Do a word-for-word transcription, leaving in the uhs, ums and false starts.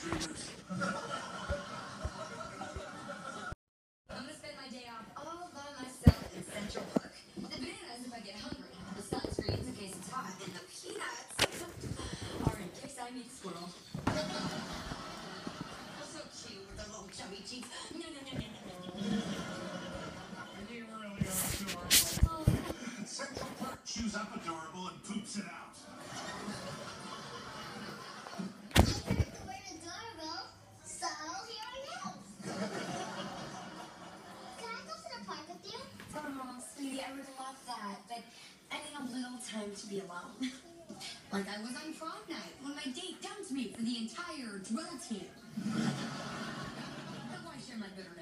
triggers. I'm gonna spend my day off all by myself in Central Park. The bananas if I get hungry, the sunscreens in case it's hot, and the peanuts are in case I meet a squirrel. So cute with their little chubby cheeks. No, no, no, no, no, no. You really are adorable. Central Park chews up adorable and poops it out. I would love that, but I need a little time to be alone. Like I was on prom night when my date dumped me for the entire drill team. Why share my bitter